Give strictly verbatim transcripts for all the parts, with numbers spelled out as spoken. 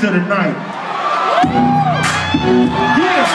of the night. Yeah.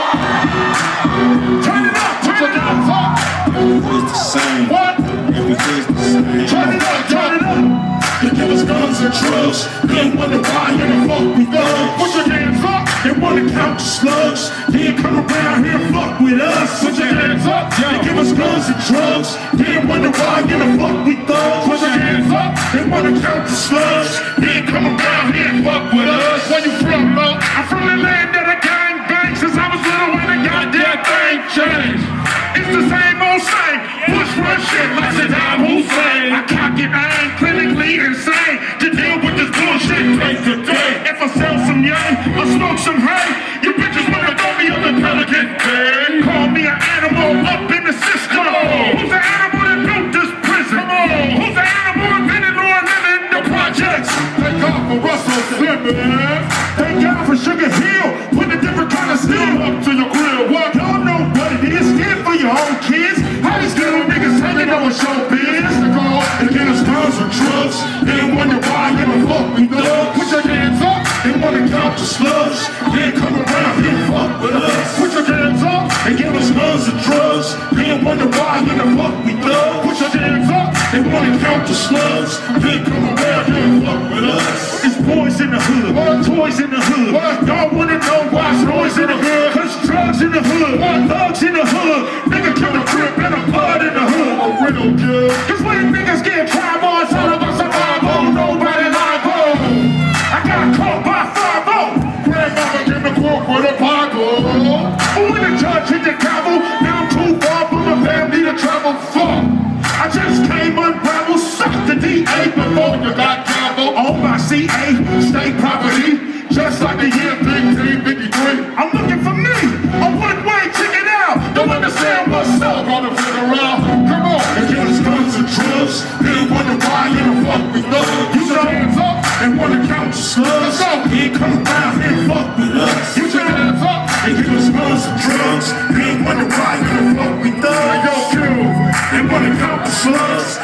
Turn it up, turn it up. Everything's the same. What? Everything's the same. Turn it up, turn it up. They give us guns and drugs. They wonder why in the fuck we thugs. Put your hands up. They wanna count the slugs. They come around here and fuck with us. Put your hands up. They give us guns and drugs. They wonder why in the fuck we thugs. Put your hands up. They wanna count the slugs. They come around here and fuck with us. Where you from, bro? I'm from the land of the gang bang. Since I was little when the goddamn thing changed. It's the same old same. Push run shit like Saddam Hussein. I cock it, I ain't clinically insane to deal with this bullshit day to day. If I sell some yang or smoke some hay, you bitches wanna throw me on the Pelican Bay. Call me an animal up in the system. Who's the animal that built this prison? Come on. Who's the animal invented or living the projects? Thank God for Russell Simmons. Thank God for Sugar Hill. Put a different kind of steel up to your grill. What? Y'all know what it is. Stand for your own kids. How these little niggas hanging on with showbiz? They give us guns and drugs. They wonder why in the fuck we thugs. Put your hands up. They wanna count the slugs. They come around here and fuck with us. Put your hands up. They give us guns and drugs. They wonder why in the fuck we thugs. Put your hands up. They wanna count the slugs. They come around here and fuck with us. It's boys in the hood, what? Toys in the hood. What? Y'all wanna know why it's noise in the hood? Cause drugs in the hood, what? Thugs in the hood. Nigga kill the crib and a blood in the hood. A real good. Cause when niggas get tribal, it's all about survival. Nobody liable. I got caught by five oh. Grandmama in the court with a Bible. But when the judge hit the gavel, now I'm too far from my family to travel far. I just came unraveled, sucked the D A before you got gavel. On my C A, state property, just like the year fifteen fifty-three. I'm looking for me, a one-way ticket out. Don't understand what's up, Gonna figure out. Come on. They give us guns and drugs. They wonder why in the fuck we thugs. Use your hands up. They wanna count the slugs. They come around here and fuck with us. Use your hands up. They give us guns and drugs. They wonder why in the fuck we thugs. Yo, Q. They wanna count the slugs.